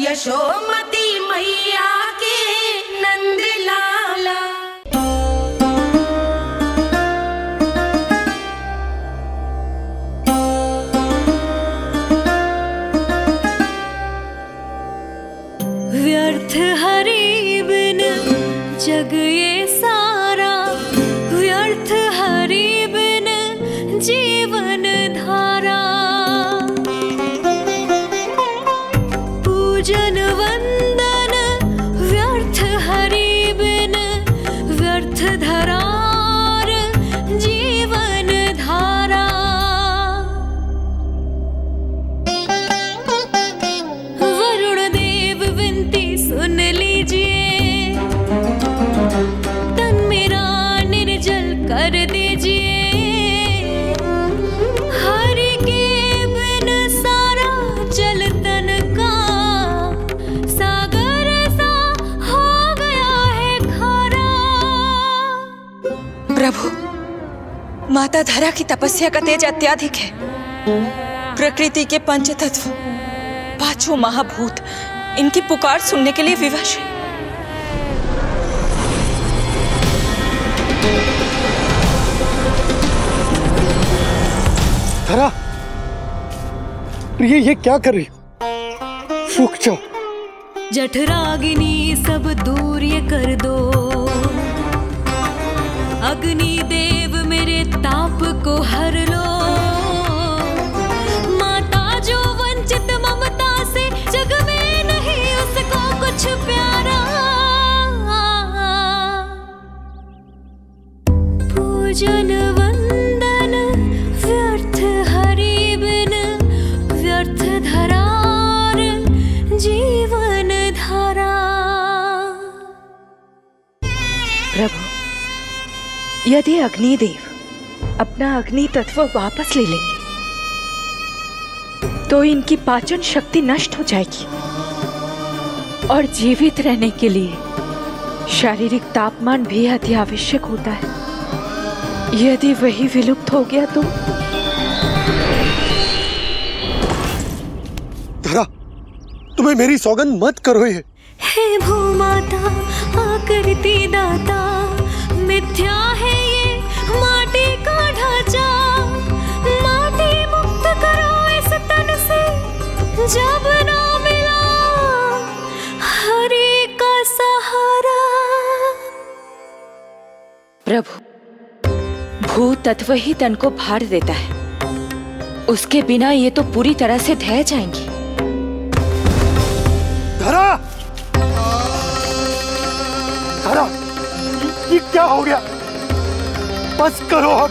यशोमती मैया के नंद लाला। व्यर्थ हरि बिन जग ये सारा, व्यर्थ हरि बिन जीवन धारा। पूजन वंदन व्यर्थ हरि बिन, व्यर्थ धरार जीवन धारा। वरुण देव विनती सुन लीजिए, तन मेरा निर्जल कर दीजिए। हरि के बिन सारा जल तन का सागर सा हो गया है खारा। प्रभु, माता धरा की तपस्या का तेज अत्यधिक है। प्रकृति के पंचतत्व, पांचों महाभूत इनकी पुकार सुनने के लिए विवश है। धरा, प्रिय ये क्या कर रही हो? रुक जाओ। जठराग्नि सब दूर ये कर दो, अग्नि देव मेरे ताप को हर लो। माता जो वंचित ममता से, जग में नहीं उसको कुछ प्यारा। पूजन वंदन व्यर्थ हरि बिन, व्यर्थ धरार जीवन धारा। प्रभु, यदि अग्निदेव अपना अग्नि तत्व वापस ले लेंगे तो इनकी पाचन शक्ति नष्ट हो जाएगी और जीवित रहने के लिए शारीरिक तापमान भी अति आवश्यक होता है। यदि वही विलुप्त हो गया तो? धरा, तुम्हें मेरी सौगंध मत करो ये। हे भूमाता आकृति दाता, मिथ्या है ये माटी का ढांचा। माटी मुक्त करो इस तन से, जब ना मिला हरि का सहारा। प्रभु, भू तत्व ही तन को भार देता है, उसके बिना ये तो पूरी तरह से ढह जाएंगी। धरा, धरा, ये क्या हो गया? बस करो अब।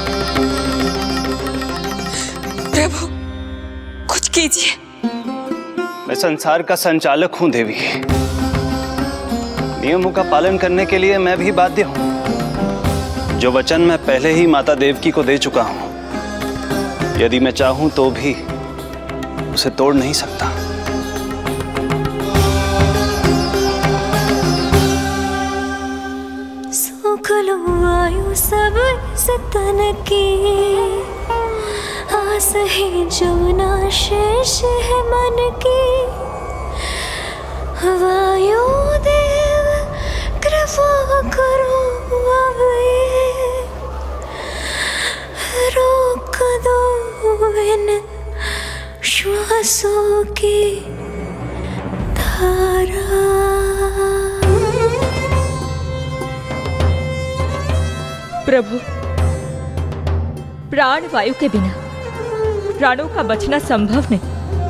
प्रभु, कुछ कीजिए। मैं संसार का संचालक हूं देवी, नियमों का पालन करने के लिए मैं भी बाध्य हूं। जो वचन मैं पहले ही माता देवकी को दे चुका हूं, यदि मैं चाहूं तो भी उसे तोड़ नहीं सकता। सुख लो आयु सब इस तन की, आस है जो ना शेष है मन की। वायु देव कृपा करो अब ये, रोक दो इन श्वासों की धारा। प्रभु, प्राण वायु के बिना प्राणों का बचना संभव नहीं।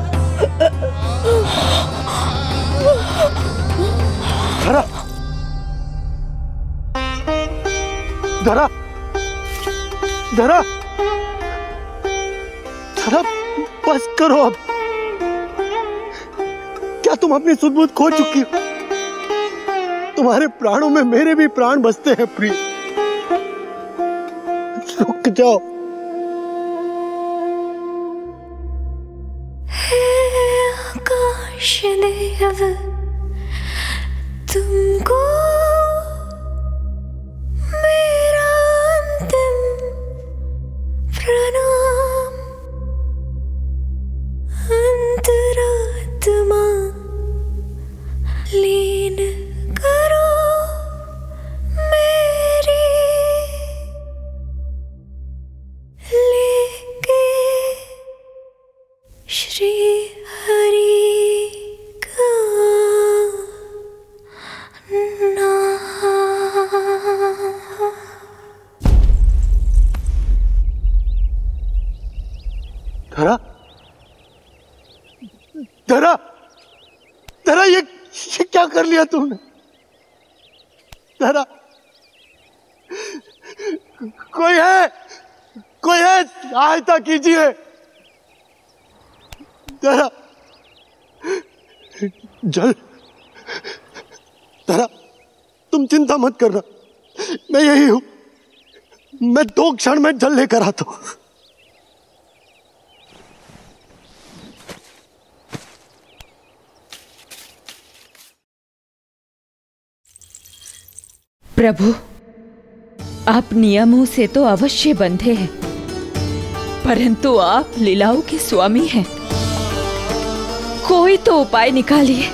धरा, धरा, धरा, धरा, बस करो अब। क्या तुम अपनी सुध-बुध खो चुकी हो? तुम्हारे प्राणों में मेरे भी प्राण बसते हैं प्रिय। रुक जाओ। हे आकाश देव, तुमको मेरा अंतिम प्रणाम। अंतरात्मा लीन करो मेरी लेके श्री हरि का धरा धरा धरा, ये क्या कर लिया तुमने? धरा, कोई है सहायता कीजिए। धरा, जल। धरा, तुम चिंता मत करना, मैं यही हूं। मैं 2 क्षण में जल लेकर आता हूं। प्रभु, आप नियमों से तो अवश्य बंधे हैं, परंतु आप लीलाओं के स्वामी हैं। कोई तो उपाय निकालिए।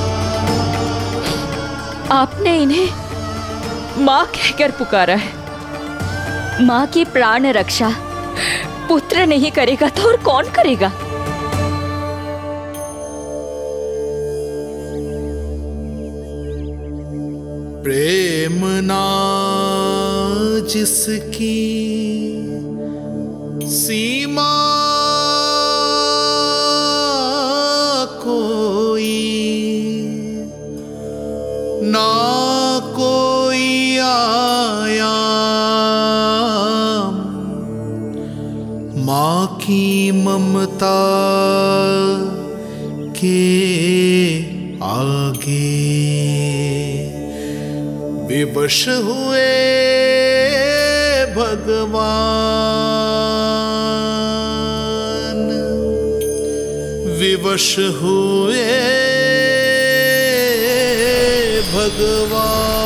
आपने इन्हें मां कहकर पुकारा है। मां की प्राण रक्षा पुत्र नहीं करेगा तो और कौन करेगा? प्रेम ना जिसकी सीमा कोई, ना कोई आया माँ की ममता के आगे। विवश हुए भगवान, विवश हुए भगवान।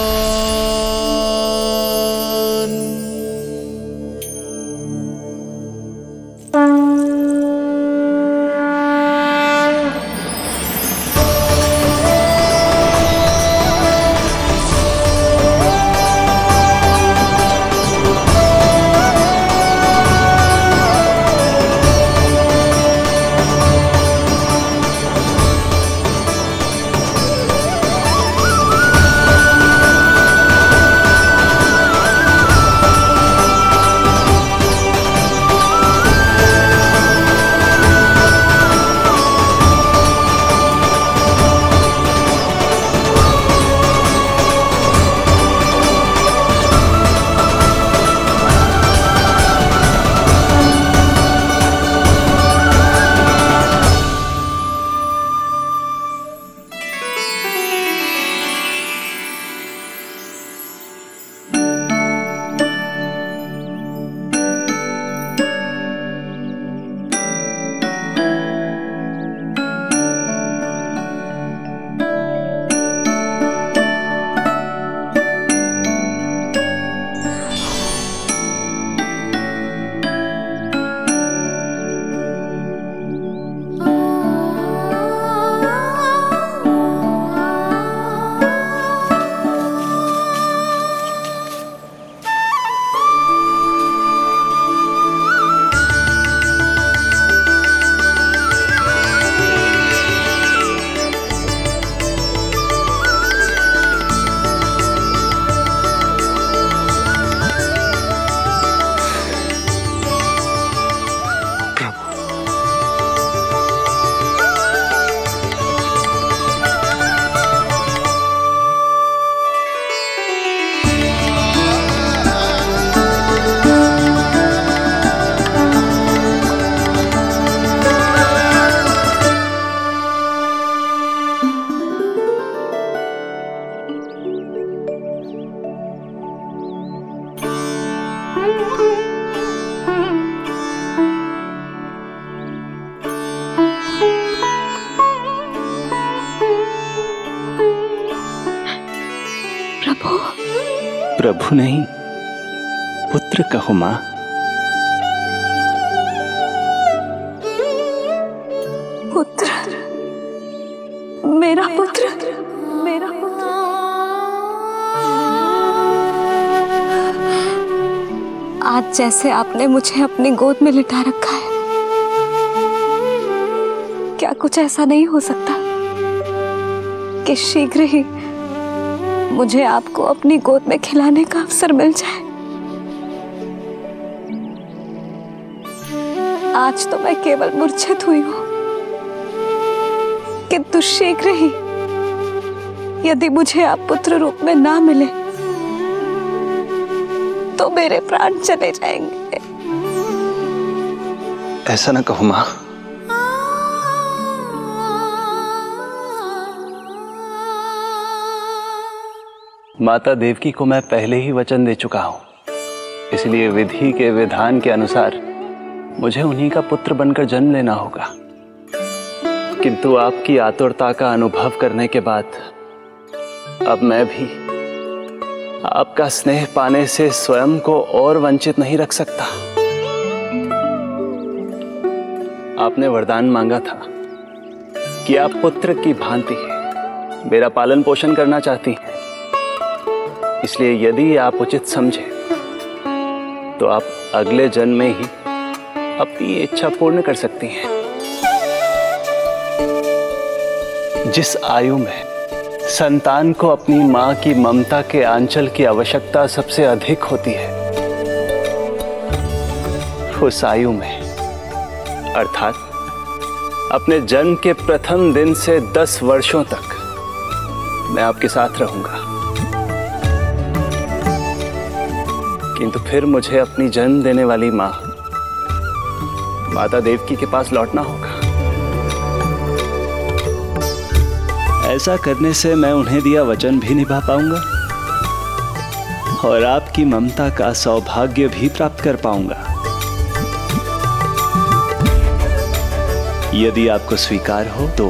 प्रभु नहीं, पुत्र कहो मां। पुत्र, मेरा पुत्र। मेरा पुत्र। आज जैसे आपने मुझे अपनी गोद में लिटा रखा है, क्या कुछ ऐसा नहीं हो सकता कि शीघ्र ही मुझे आपको अपनी गोद में खिलाने का अवसर मिल जाए? आज तो मैं केवल मूर्छित हुई हूं, किंतु शीघ्र ही यदि मुझे आप पुत्र रूप में ना मिले तो मेरे प्राण चले जाएंगे। ऐसा ना कहो मां। माता देवकी को मैं पहले ही वचन दे चुका हूं, इसलिए विधि के विधान के अनुसार मुझे उन्हीं का पुत्र बनकर जन्म लेना होगा। किंतु आपकी आतुरता का अनुभव करने के बाद अब मैं भी आपका स्नेह पाने से स्वयं को और वंचित नहीं रख सकता। आपने वरदान मांगा था कि आप पुत्र की भांति मेरा पालन पोषण करना चाहती हैं, इसलिए यदि आप उचित समझे तो आप अगले जन्म में ही अपनी इच्छा पूर्ण कर सकती हैं। जिस आयु में संतान को अपनी मां की ममता के आंचल की आवश्यकता सबसे अधिक होती है, उस आयु में अर्थात अपने जन्म के प्रथम दिन से 10 वर्षों तक मैं आपके साथ रहूंगा। किंतु फिर मुझे अपनी जन्म देने वाली मां माता देवकी के पास लौटना होगा। ऐसा करने से मैं उन्हें दिया वचन भी निभा पाऊंगा और आपकी ममता का सौभाग्य भी प्राप्त कर पाऊंगा। यदि आपको स्वीकार हो तो।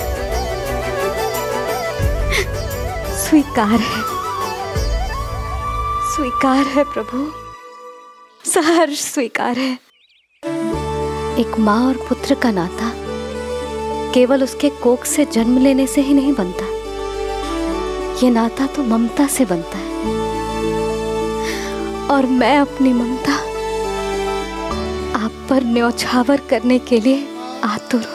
स्वीकार है, स्वीकार है प्रभु, सहर्ष स्वीकार है। एक माँ और पुत्र का नाता केवल उसके कोख से जन्म लेने से ही नहीं बनता, ये नाता तो ममता से बनता है। और मैं अपनी ममता आप पर न्यौछावर करने के लिए आतुर हूं।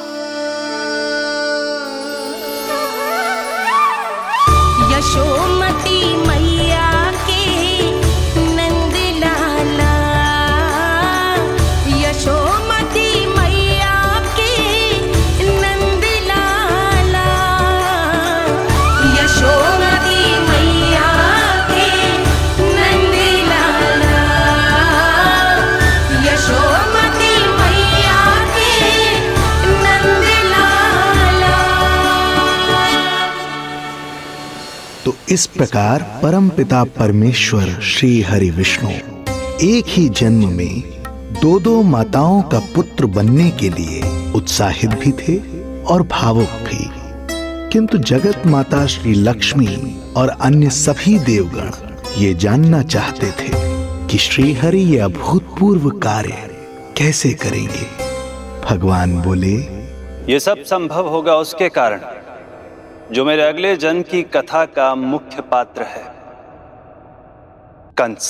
यशोमती मैया के नंद लाला, यशोमती मैया के नंद लाला, यशोमती मैया के नंद लाला, यशोमती मैया के नंद लाला। तो इस प्रकार परमपिता परमेश्वर श्री हरि विष्णु एक ही जन्म में दो माताओं का पुत्र बनने के लिए उत्साहित भी थे और भावुक भी। किंतु जगत माता श्री लक्ष्मी और अन्य सभी देवगण ये जानना चाहते थे कि श्री हरि ये अभूतपूर्व कार्य कैसे करेंगे। भगवान बोले, ये सब संभव होगा उसके कारण जो मेरे अगले जन्म की कथा का मुख्य पात्र है, कंस।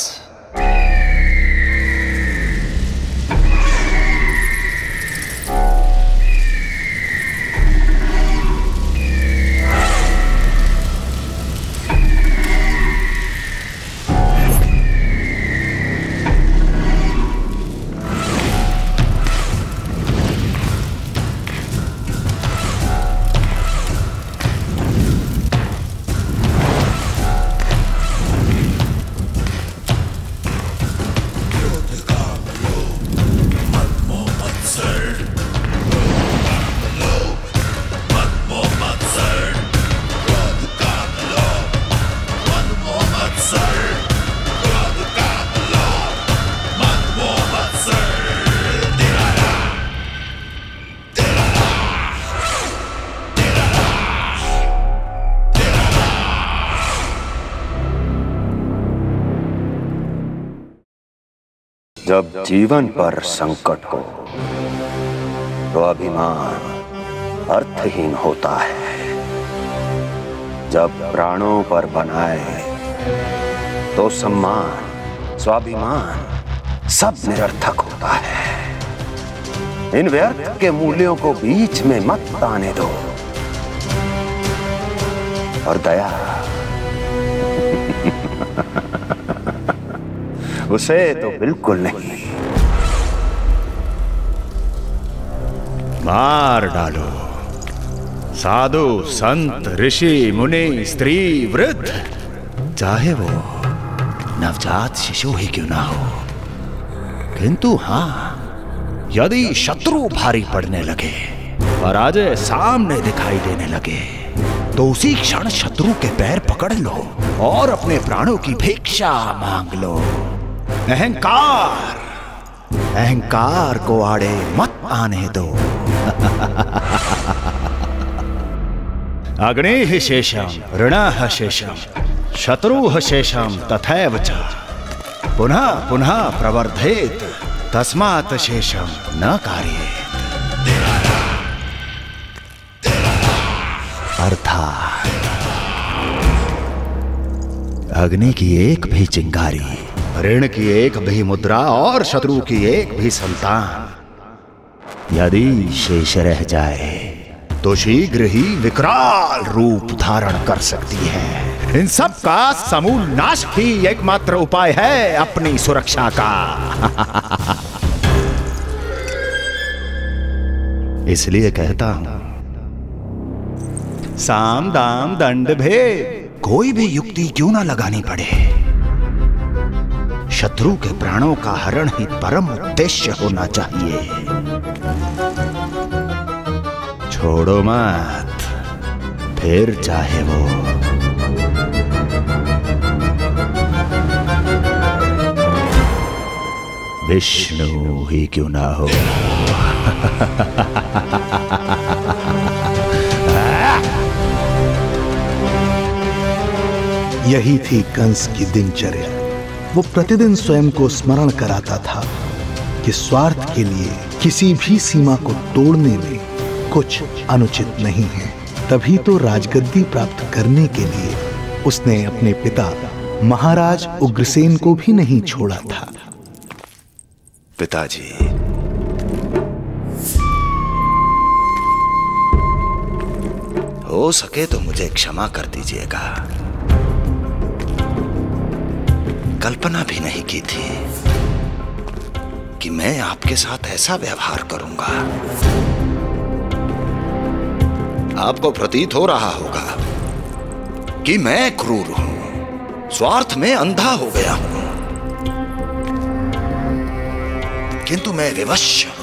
जब जीवन पर संकट हो तो अभिमान अर्थहीन होता है। जब प्राणों पर बनाए तो सम्मान, स्वाभिमान सब निरर्थक होता है। इन व्यर्थ के मूल्यों को बीच में मत आने दो। और दया उसे तो बिल्कुल नहीं। मार डालो। साधु, संत, ऋषि, मुनि, स्त्री, वृद्ध, चाहे वो नवजात शिशु ही क्यों ना हो, किंतु हां, यदि शत्रु भारी पड़ने लगे, पराजय सामने दिखाई देने लगे, तो उसी क्षण शत्रु के पैर पकड़ लो और अपने प्राणों की भिक्षा मांग लो। अहंकार को आड़े मत आने दो। अग्निः शेषम ऋणः शेषम शत्रुः शेषम तथैव च पुनः पुनः प्रवर्धेत तस्मात् शेषम न कार्येत। अर्थात अग्नि की एक भी चिंगारी, ऋण की एक भी मुद्रा और शत्रु की एक भी संतान यदि शेष रह जाए तो शीघ्र ही विकराल रूप धारण कर सकती है। इन सब का समूल नाश ही एकमात्र उपाय है अपनी सुरक्षा का। इसलिए कहता हूं, साम दाम दंड भेद कोई भी युक्ति क्यों ना लगानी पड़े, शत्रु के प्राणों का हरण ही परम उद्देश्य होना चाहिए। छोड़ो मत, फिर चाहे वो विष्णु ही क्यों ना हो। यही थी कंस की दिनचर्या। वो प्रतिदिन स्वयं को स्मरण कराता था कि स्वार्थ के लिए किसी भी सीमा को तोड़ने में कुछ अनुचित नहीं है। तभी तो राजगद्दी प्राप्त करने के लिए उसने अपने पिता महाराज उग्रसेन को भी नहीं छोड़ा था। पिताजी, हो सके तो मुझे क्षमा कर दीजिएगा। कल्पना भी नहीं की थी कि मैं आपके साथ ऐसा व्यवहार करूंगा। आपको प्रतीत हो रहा होगा कि मैं क्रूर हूं, स्वार्थ में अंधा हो गया हूं, किंतु मैं विवश हूं।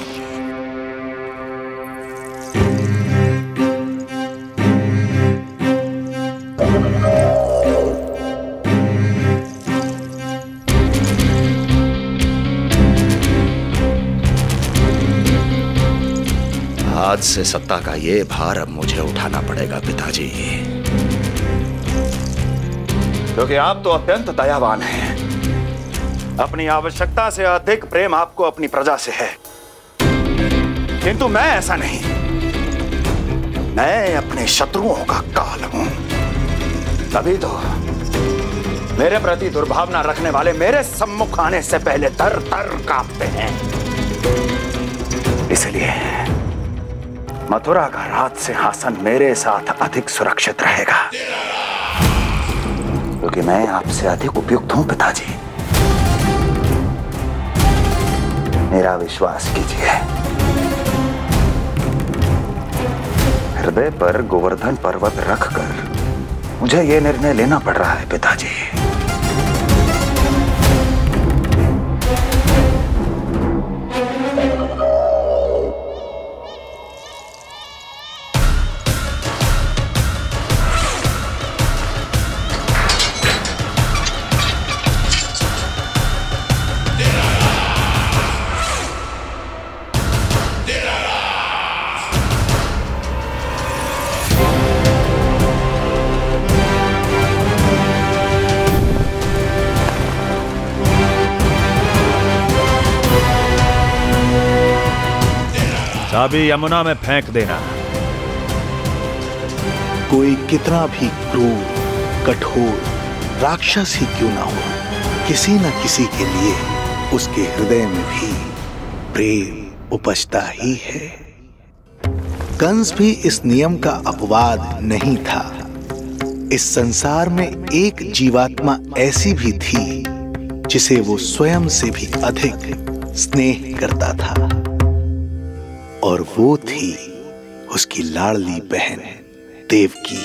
आज से सत्ता का ये भार अब मुझे उठाना पड़ेगा पिताजी, क्योंकि आप तो अत्यंत दयावान हैं। अपनी आवश्यकता से अधिक प्रेम आपको अपनी प्रजा से है, किंतु मैं ऐसा नहीं। मैं अपने शत्रुओं का काल हूं, तभी तो मेरे प्रति दुर्भावना रखने वाले मेरे सम्मुख आने से पहले तर तर कांपते हैं। इसलिए मथुरा का राज सिंहासन मेरे साथ अधिक सुरक्षित रहेगा, क्योंकि मैं आपसे अधिक उपयुक्त हूं पिताजी। मेरा विश्वास कीजिए। हृदय पर गोवर्धन पर्वत रखकर मुझे यह निर्णय लेना पड़ रहा है पिताजी। चाबी यमुना में फेंक देना। कोई कितना भी क्रूर, कठोर, राक्षस ही क्यों ना हो, किसी न किसी के लिए उसके हृदय में भी प्रेम उपजता ही है। कंस भी इस नियम का अपवाद नहीं था। इस संसार में एक जीवात्मा ऐसी भी थी जिसे वो स्वयं से भी अधिक स्नेह करता था, और वो थी उसकी लाडली बहन देवकी।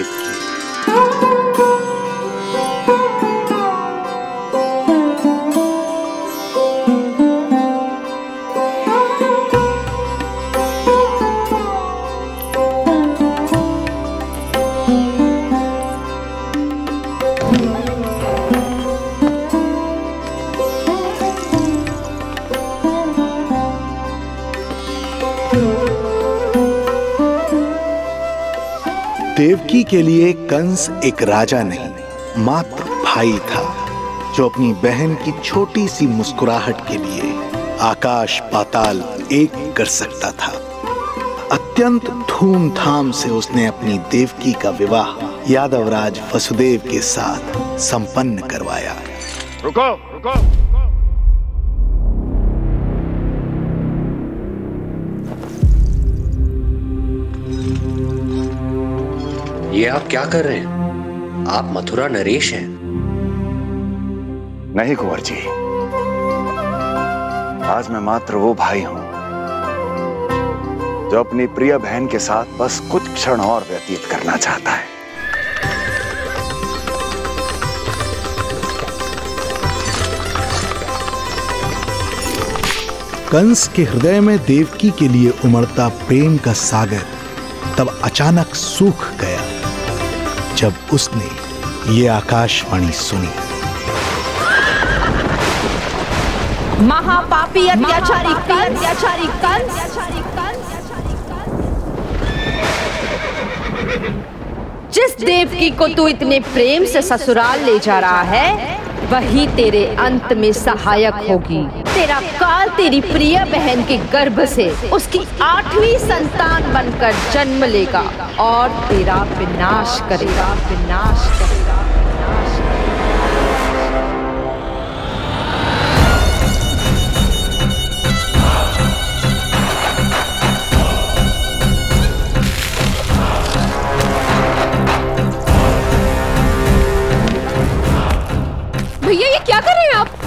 देवकी के लिए कंस एक राजा नहीं, मात्र भाई था, जो अपनी बहन की छोटी सी मुस्कुराहट के लिए आकाश पाताल एक कर सकता था। अत्यंत धूमधाम से उसने अपनी देवकी का विवाह यादवराज वसुदेव के साथ संपन्न करवाया। रुको। ये आप क्या कर रहे हैं? आप मथुरा नरेश हैं? नहीं कुंवर जी, आज मैं मात्र वो भाई हूं जो अपनी प्रिय बहन के साथ बस कुछ क्षण और व्यतीत करना चाहता है। कंस के हृदय में देवकी के लिए उमड़ता प्रेम का सागर तब अचानक सूख गया जब उसने ये आकाशवाणी सुनी। महापापी अत्याचारी कंस, जिस देवकी को तू इतने प्रेम से ससुराल ले जा रहा है, वही तेरे अंत में सहायक होगी। तेरा काल तेरी प्रिय बहन के गर्भ से उसकी 8वीं संतान बनकर जन्म लेगा और तेरा विनाश करेगा। भैया ये क्या कर रहे हैं आप?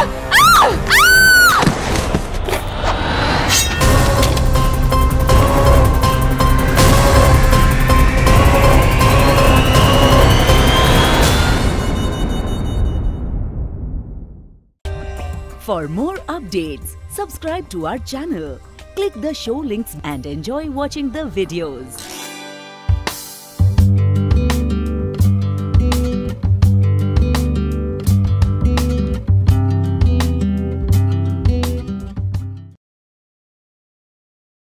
For more updates, subscribe to our channel, click the show links and enjoy watching the videos.